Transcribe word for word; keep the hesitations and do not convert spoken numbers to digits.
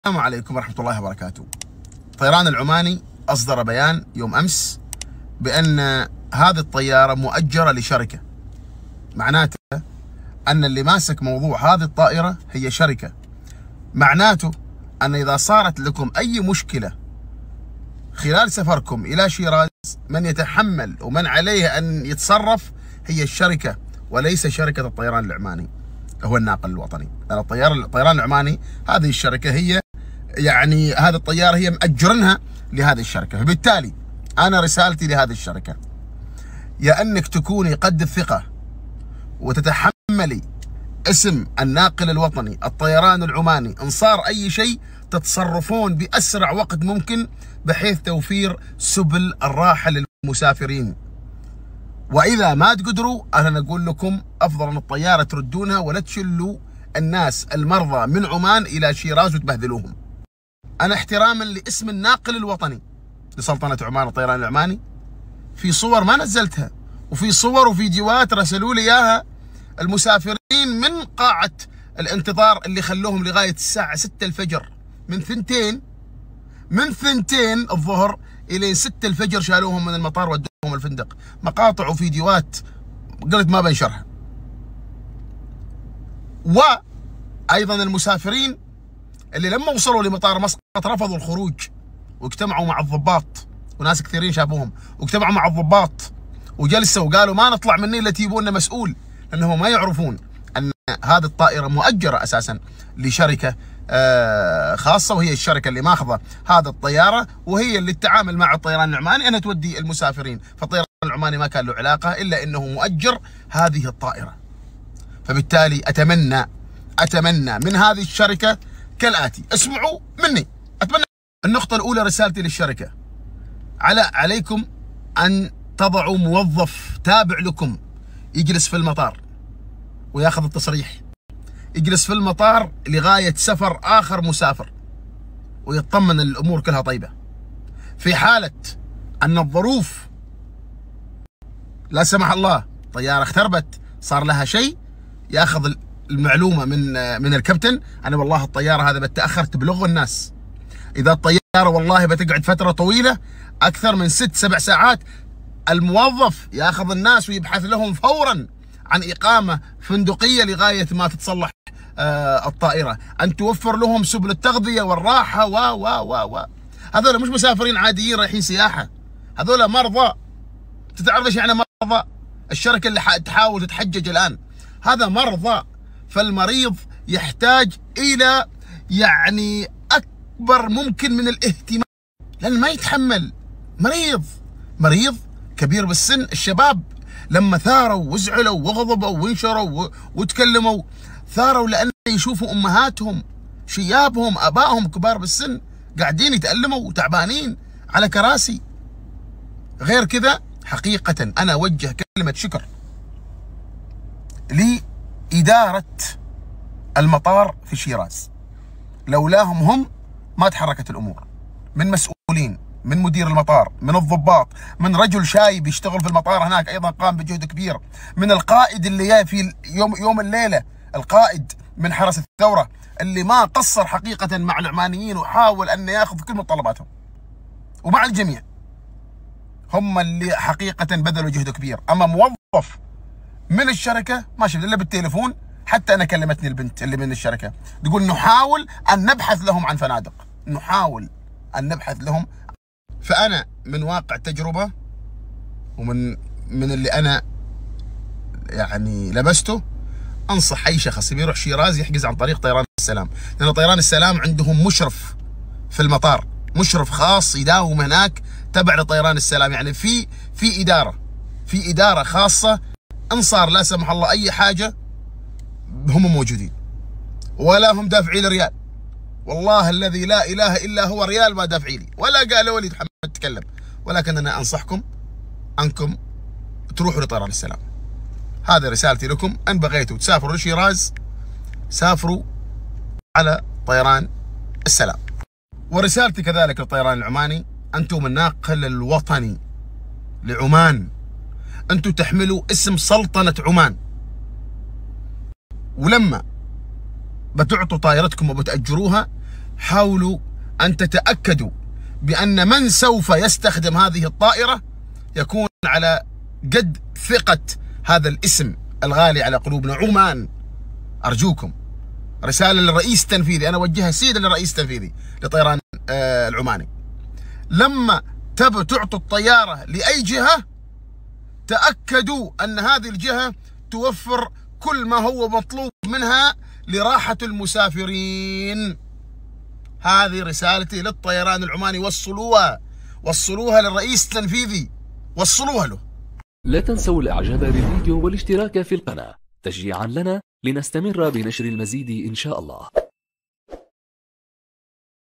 السلام عليكم ورحمة الله وبركاته. الطيران العماني أصدر بيان يوم أمس بأن هذه الطيارة مؤجرة لشركة، معناته أن اللي ماسك موضوع هذه الطائرة هي شركة. معناته أن إذا صارت لكم أي مشكلة خلال سفركم إلى شيراز، من يتحمل ومن عليه أن يتصرف هي الشركة وليس شركة الطيران العماني، هو الناقل الوطني. لأن الطيار الطيران العماني هذه الشركة هي يعني هذه الطيارة هي مأجرنها لهذه الشركة، فبالتالي أنا رسالتي لهذه الشركة يا أنك تكوني قد الثقة وتتحملي اسم الناقل الوطني الطيران العماني، إن صار أي شيء تتصرفون بأسرع وقت ممكن بحيث توفير سبل الراحة للمسافرين. وإذا ما تقدروا أنا نقول لكم أفضل أن الطيارة تردونها ولا تشلوا الناس المرضى من عمان إلى شيراز وتبهذلوهم. أنا احتراما لاسم الناقل الوطني لسلطنة عمان الطيران العماني، في صور ما نزلتها وفي صور وفيديوهات رسلوا لي إياها المسافرين من قاعة الانتظار اللي خلوهم لغاية الساعة ستة الفجر، من ثنتين من ثنتين الظهر إلى ستة الفجر شالوهم من المطار ودوهم الفندق. مقاطع وفيديوهات قلت ما بنشرها. وأيضا المسافرين اللي لما وصلوا لمطار مسقط رفضوا الخروج واجتمعوا مع الضباط، وناس كثيرين شافوهم واجتمعوا مع الضباط وجلسوا وقالوا ما نطلع مني الا تجيبوا لنا مسؤول، لانهم ما يعرفون ان هذه الطائره مؤجره اساسا لشركه خاصه، وهي الشركه اللي ماخذه هذه الطياره وهي اللي تتعامل مع الطيران العماني انها تودي المسافرين، فالطيران العماني ما كان له علاقه الا انه مؤجر هذه الطائره. فبالتالي اتمنى اتمنى من هذه الشركه كالآتي، اسمعوا مني، أتمنى. النقطة الأولى رسالتي للشركة، على عليكم أن تضعوا موظف تابع لكم يجلس في المطار وياخذ التصريح، يجلس في المطار لغاية سفر آخر مسافر ويطمن الأمور كلها طيبة. في حالة أن الظروف لا سمح الله طيارة اختربت صار لها شيء، ياخذ المعلومة من من الكابتن، أنا والله الطيارة هذا بتأخر تبلغ الناس. إذا الطيارة والله بتقعد فترة طويلة أكثر من ست سبع ساعات، الموظف ياخذ الناس ويبحث لهم فورا عن إقامة فندقية لغاية ما تتصلح آه الطائرة، أن توفر لهم سبل التغذية والراحة و و و و هذول مش مسافرين عاديين رايحين سياحة، هذول مرضى. تتعرف ايش يعني مرضى؟ الشركة اللي تحاول تتحجج الآن هذا مرضى، فالمريض يحتاج إلى يعني أكبر ممكن من الاهتمام، لأن ما يتحمل. مريض مريض كبير بالسن. الشباب لما ثاروا وزعلوا وغضبوا وانشروا وتكلموا، ثاروا لأن يشوفوا أمهاتهم شيابهم أبائهم كبار بالسن قاعدين يتألموا وتعبانين على كراسي. غير كذا حقيقة أنا أوجه كلمة شكر لي إدارة المطار في شيراز، لولاهم هم ما تحركت الأمور، من مسؤولين، من مدير المطار، من الضباط، من رجل شايب يشتغل في المطار هناك أيضا قام بجهد كبير، من القائد اللي جاي في يوم يوم الليلة، القائد من حرس الثورة اللي ما قصر حقيقة مع العمانيين وحاول أن ياخذ كل متطلباتهم، ومع الجميع هم اللي حقيقة بذلوا جهد كبير. أما موظف من الشركة ما شفت إلا بالتليفون، حتى أنا كلمتني البنت اللي من الشركة تقول نحاول أن نبحث لهم عن فنادق، نحاول أن نبحث لهم. فأنا من واقع تجربة ومن من اللي أنا يعني لبسته أنصح أي شخص يبي يروح شيراز يحجز عن طريق طيران السلام، لأن طيران السلام عندهم مشرف في المطار، مشرف خاص يداوم هناك تبع لطيران السلام، يعني في في إدارة في إدارة خاصة، إن صار لا سمح الله أي حاجة هم موجودين، ولا هم دافعين ريال، والله الذي لا إله إلا هو ريال ما دافعي لي، ولا قال وليد محمد تكلم، ولكن أنا أنصحكم أنكم تروحوا لطيران السلام. هذه رسالتي لكم، أن بغيتوا تسافروا لشيراز سافروا على طيران السلام. ورسالتي كذلك للطيران العماني، أنتم الناقل الوطني لعمان، أنتم تحملوا اسم سلطنة عمان، ولما بتعطوا طائرتكم وبتأجروها حاولوا أن تتأكدوا بأن من سوف يستخدم هذه الطائرة يكون على قد ثقة هذا الاسم الغالي على قلوبنا، عمان. أرجوكم، رسالة للرئيس التنفيذي، أنا أوجهها سيدا للرئيس التنفيذي لطيران آه العماني، لما تبوا تعطوا الطيارة لأي جهة تأكدوا أن هذه الجهة توفر كل ما هو مطلوب منها لراحة المسافرين. هذه رسالتي للطيران العماني، وصلوها وصلوها للرئيس التنفيذي، وصلوها له. لا تنسوا الاعجاب بالفيديو والاشتراك في القناة تشجيعا لنا لنستمر بنشر المزيد إن شاء الله.